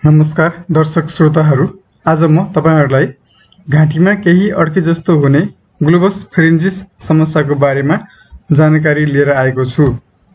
नमस्कार दर्शक श्रोताहरू, आज म तपाईहरुलाई घाँटीमा केही अड्के जस्तो हुने ग्लोबस फेरिन्जिस समस्याको बारेमा जानकारी लिएर आएको छु।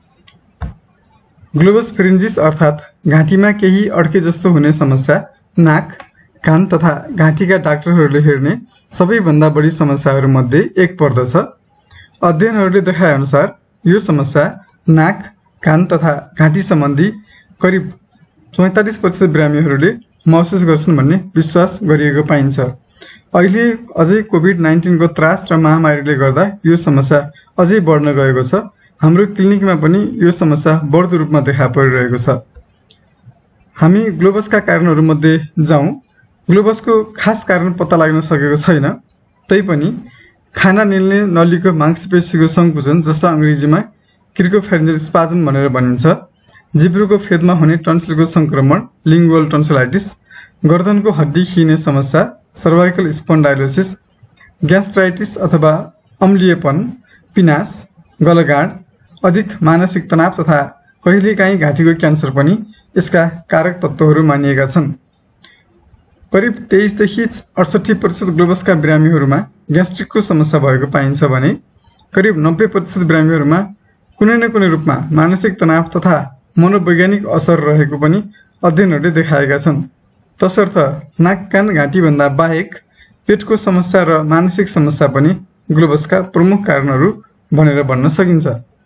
ग्लोबस फेरिन्जिस अर्थात घाँटीमा केही अड्के जस्तो हुने समस्या नाक, कान तथा घाँटीका डाक्टरहरूले हेर्ने सबैभन्दा बढी समस्याहरूमध्ये एक पर्दछ। अध्ययनहरूले देखाए अनुसार यो समस्या नाक, कान तथा घाँटी सम्बन्धी करिब 44% बिरामीहरूले महसुस गर्छन् भन्ने विश्वास गरिएको पाइन्छ। अहिले अझै कोभिड-19 को त्रास र महामारीले गर्दा यो समस्या अझै बढ्न गएको छ। हाम्रो क्लिनिकमा पनि यो समस्या बढ्दो रूपमा देखा परिरहेको छ। हामी ग्लोबसका कारणहरूमध्ये जाउँ। ग्लोबसको खास कारण पत्ता लाग्न सकेको छैन, तैपनि खाना निल्ने नलीको मांसपेशीको संकुचन, जसलाई अंग्रेजीमा क्रिकोफेरेन्जियल स्पाज्म भनेर भनिन्छ, जिब्रोको फेदमा हुने टन्सिलको संक्रमण लिङ्गुअल टन्सिलाइटिस, गर्दनको हड्डी खिने समस्या सर्वाइकल स्पोन्डाइलोसिस, ग्यास्ट्राइटिस अथवा अम्लीयपन, पिनास, गलगाँड, अधिक मानसिक तनाव तथा कहिलेकाहीँ घाँटीको क्यान्सर पनि यसका कारक तत्त्वहरू मानिएका छन्। करिब 23 देखि 68% ग्लोबसका बिरामीहरूमा ग्यास्ट्रिकको समस्या भएको पाइन्छ भने करिब 90% बिरामीहरूमा कुनै न कुनै रूपमा मानसिक तनाव तथा मनोवैज्ञानिक असर रहेको पनि अध्ययनहरूले देखाएका छन्। तसर्थ नाक, कान, घाँटी भन्दा बाहेक पेटको समस्या र मानसिक समस्या पनि ग्लोबसका प्रमुख कारणहरू भनेर भन्न सकिन्छ।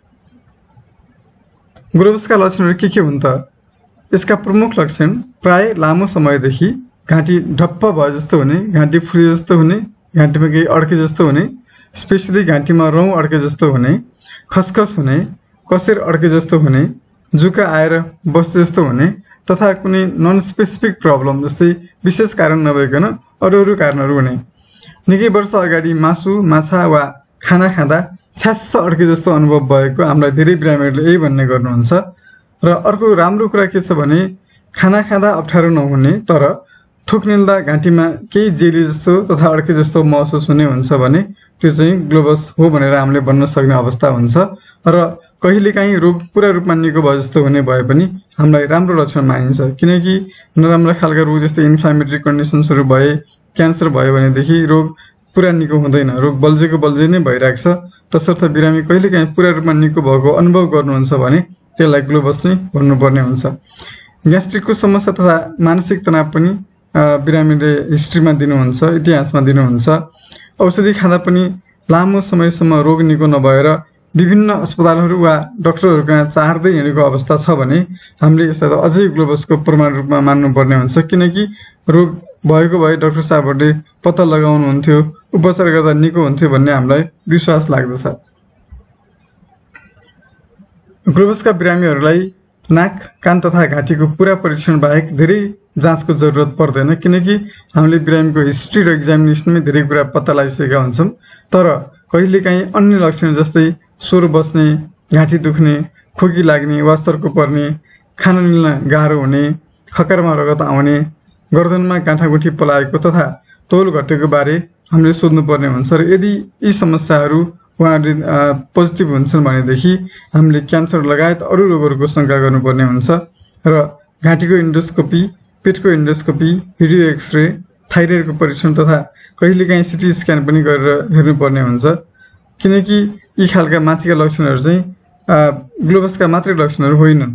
ग्लोबसका लक्षणहरू के हुन् त? यसका प्रमुख लक्षण प्राय लामो समयदेखि घाँटी ढप्प भए जस्तो हुने, घाँटी फुले जस्तो हुने, घाँटीमा केही अड्के जस्तो हुने, स्पेशली घाँटीमा रौँ अड्के जस्तो हुने, खसखस हुने, कसेर अड्के जस्तो हुने, जुका आएर बस्ने जस्तो हुने तथा कुनै नन स्पेसिफिक प्रब्लम जस्तै विशेष कारण नभइकन अरू कारणहरू हुने। निकै वर्ष अगाडि मासु, माछा वा खाना खाँदा छ्यास्स अड्के जस्तो अनुभव भएको हामीलाई धेरै बिरामीहरूले यही भन्ने गर्नुहुन्छ। र अर्को राम्रो कुरा के छ भने खाना खाँदा अप्ठ्यारो नहुने तर थुक निल्दा घाँटीमा केही जेली जस्तो तथा अड्के जस्तो महसुस हुने हुन्छ भने त्यो चाहिँ ग्लोबस हो भनेर हामीले भन्न सक्ने अवस्था हुन्छ। र कहिलेकाहीँ रोग पूरा रूपमा निको भयो जस्तो हुने भए पनि हामीलाई राम्रो लक्षण मानिन्छ, किनकि नराम्रा खालका रोग जस्तै इन्फ्लामेटरी कन्डिसन्सहरू भए, क्यान्सर भयो भनेदेखि रोग पूरा निको हुँदैन, रोग बल्झे नै भइरहेको छ। तसर्थ बिरामी कहिलेकाहीँ पूरा रूपमा निको भएको अनुभव गर्नुहुन्छ भने त्यसलाई ग्लोबस नै भन्नुपर्ने हुन्छ। ग्यास्ट्रिकको समस्या तथा मानसिक तनाव पनि बिरामीले हिस्ट्रीमा दिनुहुन्छ, इतिहासमा दिनुहुन्छ। औषधि खाँदा पनि लामो समयसम्म रोग निको नभएर विभिन्न अस्पतालहरू वा डाक्टरहरूका चाहर्दै हिँडेको अवस्था छ भने हामीले यसलाई अझै ग्लोबसको प्रमाण रूपमा मान्नुपर्ने हुन्छ, किनकि रोग भएको भए डाक्टर साहबहरूले पत्ता लगाउनुहुन्थ्यो, उपचार गर्दा निको हुन्थ्यो भन्ने हामीलाई विश्वास लाग्दछ। ग्लोबसका बिरामीहरूलाई नाक, कान तथा घाँटीको पूरा परीक्षण बाहेक धेरै जाँचको जरुरत पर्दैन, किनकि हामीले बिरामीको हिस्ट्री र एक्जामिनेसनमै धेरै कुरा पत्ता लगाइसकेका हुन्छौँ। तर कहिलेकाहीँ अन्य लक्षण जस्तै स्वर बस्ने, घाँटी दुख्ने, खोकी लाग्ने वा सर्को पर्ने, खाना निल्न गाह्रो हुने, खकरमा रगत आउने, गर्दनमा गाँठागुठी पलाएको तथा तौल घटेको बारे हामीले सोध्नुपर्ने हुन्छ। र यदि यी समस्याहरू उहाँहरूले पोजिटिभ हुन्छन् भनेदेखि हामीले क्यान्सर लगायत अरू रोगहरूको शङ्का गर्नुपर्ने हुन्छ। र घाँटीको इन्डोस्कोपी, पेटको इन्डोस्कोपी, भिडियो एक्सरे, थाइरोइडको परीक्षण तथा कहिलेकाहीँ सिटी स्क्यान पनि गरेर हेर्नुपर्ने हुन्छ, किनकि यी खालका माथिका लक्षणहरू चाहिँ ग्लोबसका मात्रै लक्षणहरू होइनन्।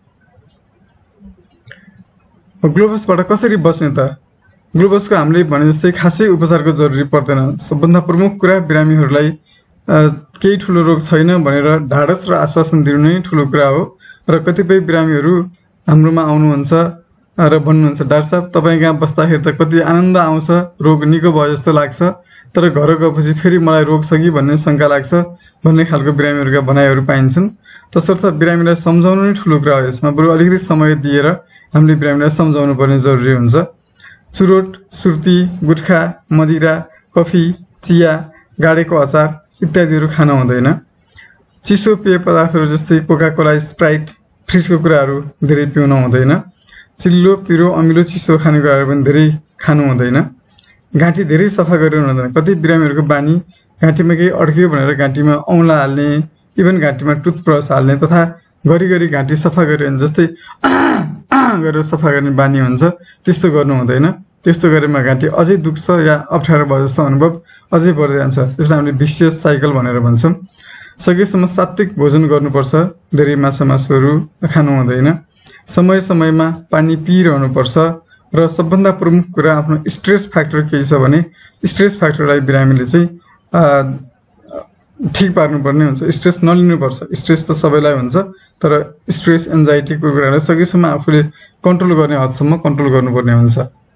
ग्लोबसबाट कसरी बच्ने त? ग्लोबसको हामीले भने जस्तै खासै उपचारको जरुरी पर्दैन। सबभन्दा प्रमुख कुरा बिरामीहरूलाई केही ठुलो रोग छैन भनेर ढाडस र आश्वासन दिनु नै ठुलो कुरा हो। र कतिपय बिरामीहरू हाम्रोमा आउनुहुन्छ र भन्नुहुन्छ, डाक्टर साहब तपाईँ कहाँ बस्दाखेरि त कति आनन्द आउँछ, रोग निको भयो जस्तो लाग्छ, तर घर गएपछि फेरि मलाई रोग छ कि भन्ने शङ्का लाग्छ भन्ने खालको बिरामीहरूका भनाइहरू पाइन्छन्। तसर्थ बिरामीलाई सम्झाउनु नै ठुलो कुरा हो। यसमा बरु अलिकति समय दिएर हामीले बिरामीलाई सम्झाउनु पर्ने जरुरी हुन्छ। चुरोट, सुर्ती, गुट्खा, मदिरा, कफी, चिया, गाडेको अचार इत्यादिहरू खान हुँदैन। चिसो पेय पदार्थहरू जस्तै कोका कोला, स्प्राइट, फ्रिजको कुराहरू धेरै पिउन हुँदैन। चिल्लो, पिरो, अमिलो, चिसो खानेकुराहरू पनि धेरै खानु हुँदैन। घाँटी धेरै सफा गरिरहनु हुँदैन। कति बिरामीहरूको बानी घाँटीमा केही अड्कियो भनेर घाँटीमा औँला हाल्ने, इभन घाँटीमा टुथब्रस हाल्ने तथा घरिघरि घाँटी सफा गऱ्यो भने जस्तै गरेर सफा गर्ने बानी हुन्छ त्यस्तो गर्नु हुँदैन। त्यस्तो गरेमा घाँटी अझै दुख्छ या अप्ठ्यारो भयो जस्तो अनुभव अझै बढ्दै जान्छ। त्यसलाई हामीले भिसियस साइकल भनेर भन्छौँ। सकेसम्म सात्विक भोजन गर्नुपर्छ, धेरै माछा मासुहरू खानु हुँदैन। समय समयमा पानी पिइरहनुपर्छ र सबभन्दा प्रमुख कुरा आफ्नो स्ट्रेस फ्याक्टर केही छ भने स्ट्रेस फ्याक्टरलाई बिरामीले चाहिँ ठिक पार्नुपर्ने हुन्छ। स्ट्रेस नलिनुपर्छ। स्ट्रेस त सबैलाई हुन्छ, तर स्ट्रेस एन्जाइटीको कुरालाई सकेसम्म आफूले कन्ट्रोल गर्ने हदसम्म कन्ट्रोल गर्नुपर्ने हुन्छ।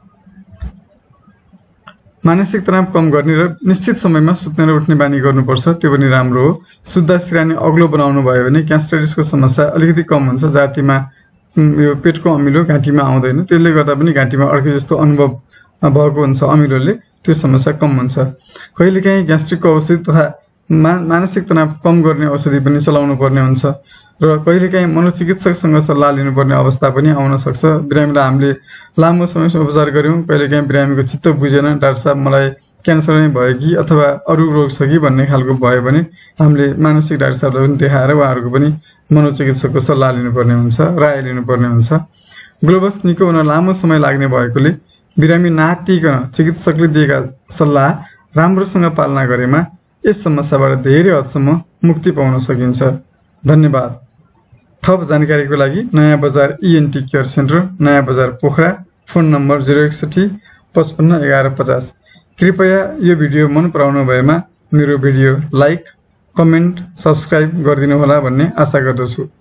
मानसिक तनाव कम गर्ने र निश्चित समयमा सुत्ने र उठ्ने बानी गर्नुपर्छ, त्यो पनि राम्रो हो। सुत्दा सिरानी अग्लो बनाउनु भयो भने ग्यास्ट्राइटिसको समस्या अलिकति कम हुन्छ। जातिमा यो पेटको अमिलो घाँटीमा आउँदैन, त्यसले गर्दा पनि घाँटीमा अड्के जस्तो अनुभव भएको हुन्छ अमिलोले, त्यो समस्या कम हुन्छ। कहिलेकाहीँ ग्यास्ट्रिकको औषधि तथा मानसिक तनाव कम गर्ने औषधि पनि चलाउनु पर्ने हुन्छ र कहिलेकाहीँ मनोचिकित्सकसँग सल्लाह लिनुपर्ने अवस्था पनि आउन सक्छ। बिरामीलाई हामीले लामो समयसम्म उपचार गऱ्यौँ, कहिलेकाहीँ बिरामीको चित्त बुझेन, डाक्टर साहब मलाई क्यान्सर नै भयो कि अथवा अरू रोग छ कि भन्ने खालको भयो भने हामीले मानसिक डाक्टर साहबलाई पनि देखाएर उहाँहरूको पनि मनोचिकित्सकको सल्लाह लिनुपर्ने हुन्छ, राय लिनुपर्ने हुन्छ। ग्लोभस निको हुन लामो समय लाग्ने भएकोले बिरामी नातिकन चिकित्सकले दिएका सल्लाह राम्रोसँग पालना गरेमा यस समस्याबाट धेरै हदसम्म मुक्ति पाउन सकिन्छ। धन्यवाद। थप जानकारीको लागि नयाँ बजार ENT केयर सेन्टर, नयाँ बजार पोखरा, फोन नम्बर 061 55 11 50। कृपया यो भिडियो मन पराउनु भएमा मेरो भिडियो लाइक, कमेन्ट, सब्स्क्राइब गरिदिनु होला भन्ने आशा गर्दछु।